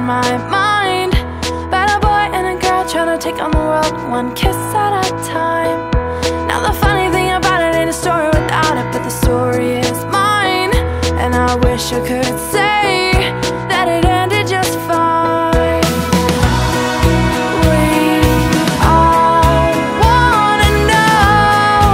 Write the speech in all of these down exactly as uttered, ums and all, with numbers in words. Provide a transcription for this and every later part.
on my mind. About a boy and a girl trying to take on the world, one kiss at a time. Now the funny thing about it ain't a story without it, but the story is mine. And I wish I could say that it ended just fine. We all wanna know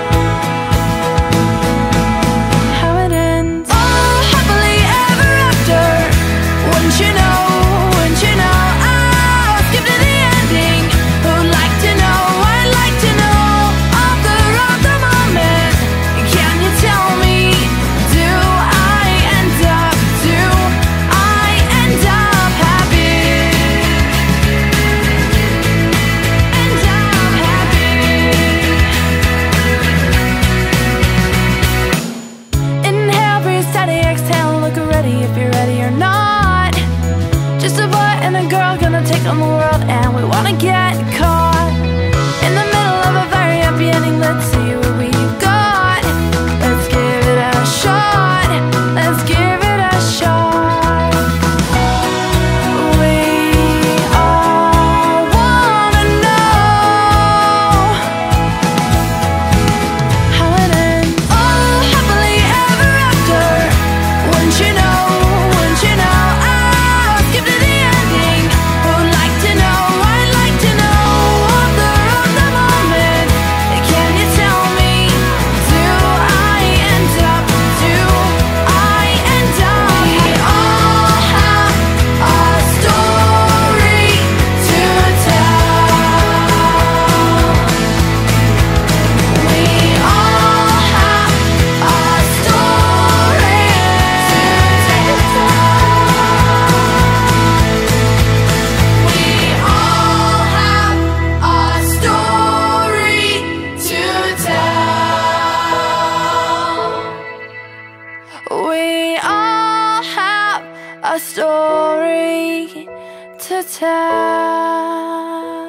how it ends. Oh, happily ever after. Wouldn't you know, wouldn't you know? Oh, skip to the ending. Who'd like to know? I'd like to know. Author of the moment. Can you tell me? Do I end up? Do I end up happy? End up happy. Inhale, breathe, steady, exhale, look ready if you're ready or not. Just a boy and a girl gonna take on the world, and we wanna get caught in the middle of a very happy ending. Let's see what we've got. Let's give it a shot. Let's give it a shot. We all wanna know how it ends. Oh, happily ever after. Wouldn't you know, wouldn't you know? Oh, skip to the ending. Who'd like to know? I'd like to know. Author of the moment. Can you tell me? Do I end up? Do I end up? We all have a story to tell. We all have a story to tell. We all have a story to tell. We all have a story to tell.